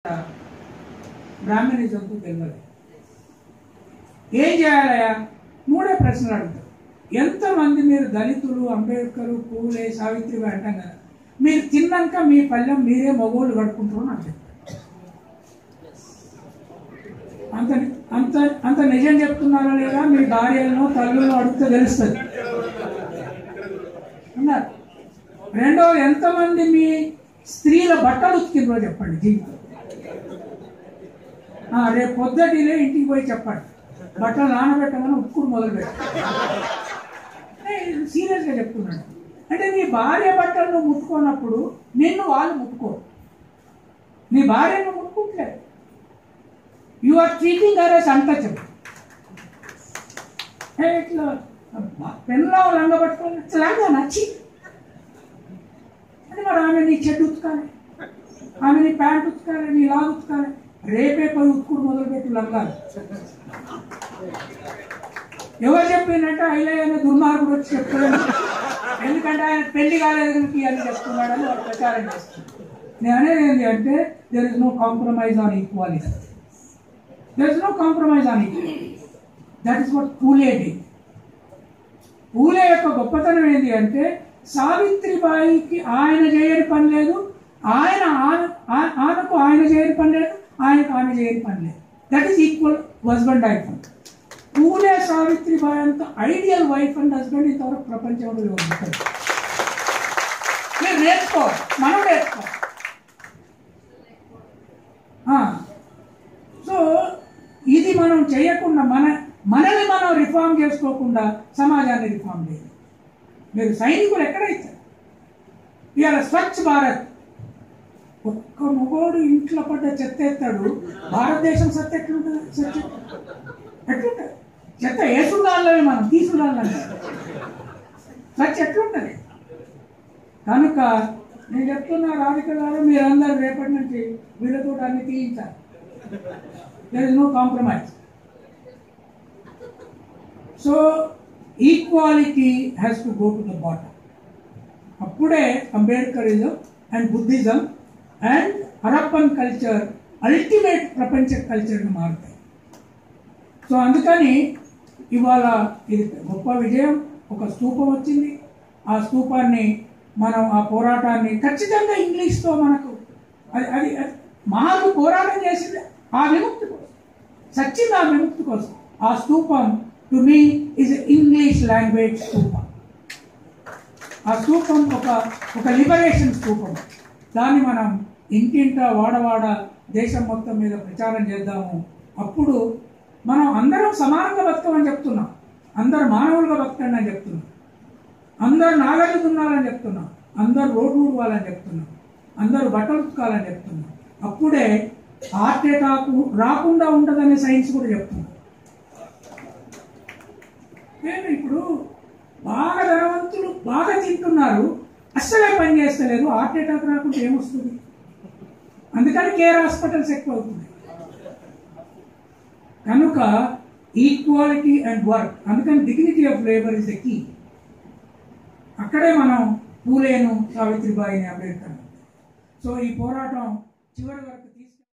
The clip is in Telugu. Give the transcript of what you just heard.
బ్రాహ్మణిజంకు తెలియదు. ఏం చేయాలయా? మూడే ప్రశ్నలు అడుగుతారు. ఎంతమంది మీరు దళితులు, అంబేద్కర్, పూలే, సావిత్రిబాయి అంటాం కదా, మీరు తిన్నాక మీ పల్లెం మీరే మగోళ్ళు కడుకుంటారు అని చెప్పారు. అంత అంత అంత నిజం చెప్తున్నారా లేదా? మీ భార్యలను తల్లులను అడిగితే తెలుస్తుంది. అన్నారు. రెండోది, ఎంతమంది మీ స్త్రీల బట్టలు ఉతికిందో చెప్పండి. జీవితం రేపు పొద్దుటిలే ఇంటికి పోయి చెప్పండి, బట్టలు నానబెట్టమని ఉక్కుడు మొదలుపెట్టారు. సీరియస్గా చెప్తున్నాడు. అంటే నీ భార్య బట్టలను ముట్టుకున్నప్పుడు నిన్ను వాళ్ళు ముట్టుకోరు. నీ భార్యను ముట్టుకుంటలేదు. You are treating her as untouchable. ఇట్లా పెన్లో లంగ పట్టుకోవాలి, లంగా నచ్చి అని మరి ఆమె నీ చెడ్డు ఉతకాలి, ఆమె నీ ప్యాంట్ ఉతకాలి, నీ లాగు ఉతకాలి. రేపే పోయి ఉతుకుడు మొదలుపెట్టి లంగాలి. ఎవరు చెప్పిందంటే ఐలయ్య దుర్మార్గుడు వచ్చి చెప్తున్నాడు. ఎందుకంటే ఆయన పెళ్లి కాలేదు అని చెప్తున్నాడని వాడు ప్రచారం చేస్తున్నాడు. నేను అనేది ఏంటి అంటే, there is no compromise on equality. There is no compromise on equality. That is what Phule did. Phule యొక్క గొప్పతనం ఏంటి అంటే, సావిత్రిబాయికి ఆయన చేయని పని లేదు, ఆమెకు ఆయన చేయని పని లేదు, ఆయనకు ఆమె చేయని పని లేదు. That is equal husband wife. Phule Savitribai అంత ఐడియల్ వైఫ్ అండ్ హస్బెండ్ ఇంతవరకు ప్రపంచంలో ఉంటుంది. మీరు నేర్చుకోవాలి, మనం నేర్చుకోవాలి. సో ఇది మనం చేయకుండా, మనల్ని మనం రిఫార్మ్ చేసుకోకుండా సమాజాన్ని రిఫార్మ్ చేయాలి. మీరు సైనికులు ఎక్కడైతే ఇవాళ స్వచ్ఛ భారత్, ఒక్క మగోడు ఇంట్లో పడ్డ చెత్త ఎత్తాడు, భారతదేశం చెత్త ఎట్లుంటుంది? ఎట్లుంటుంది? చెత్త వేసుడాలే, మనం తీసుడాలి. స్వచ్ఛ ఎట్లుంటుంది? కనుక నేను చెప్తున్నా, రాధిక గారు మీరందరూ రేపటి నుంచి వీళ్ళతో అన్ని తీయించాలి. There is no compromise. So equality has to go to the bottom. అప్పుడే Ambedkarism and Buddhism and Harappan culture ultimate ప్రపంచ కల్చర్ని మారుతాయి. సో అందుకని ఇవాళ ఇది గొప్ప విజయం. ఒక స్తూపం వచ్చింది. ఆ స్తూపాన్ని మనం, ఆ పోరాటాన్ని ఖచ్చితంగా ఇంగ్లీష్తో మనకు అది మాకు పోరాటం చేసింది ఆ విముక్తి కోసం, సచ్చింది ఆ విముక్తి కోసం. ఆ స్తూపం to me is English language స్తూపం. ఆ స్తూపం ఒక లిబరేషన్ స్తూపం. దాన్ని మనం ఇంటింట, వాడవాడ, దేశం మొత్తం మీద ప్రచారం చేద్దాము. అప్పుడు మనం అందరం సమానంగా బతకమని చెప్తున్నాం, అందరు మానవులుగా బతకండి అని చెప్తున్నాం, అందరు నాగళ్ళు దున్నాలని చెప్తున్నాం, అందరు రోడ్లు ఊడవాలని చెప్తున్నాం, అందరూ బట్టలు ఉతకాలని చెప్తున్నాం. అప్పుడే హార్ట్ అటాక్ రాకుండా ఉంటుందనే సైన్స్ కూడా చెప్తున్నాం. ఇప్పుడు బాగా ధనవంతులు బాగా తింటున్నారు, అస్సలే పని చేస్తలేదు, హార్ట్ అటాక్ రాకుండా ఏమొస్తుంది? అందుకని కేర్ హాస్పిటల్స్ ఎక్కువ అవుతున్నాయి. కనుక ఈక్వాలిటీ అండ్ వర్క్, అందుకని dignity of labour is the key. అక్కడే మనం పూలేను, సావిత్రిబాయిని, అంబేద్కర్. సో ఈ పోరాటం చివరి వరకు